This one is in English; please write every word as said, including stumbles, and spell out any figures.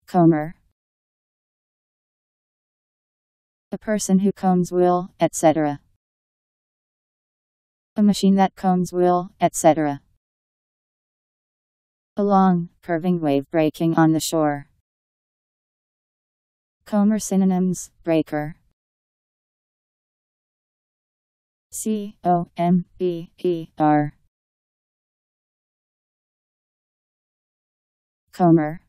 Comber. A person who combs wool, et cetera. A machine that combs wool, et cetera. A long, curving wave breaking on the shore. Comber synonyms: breaker. C O M B E R. Comber.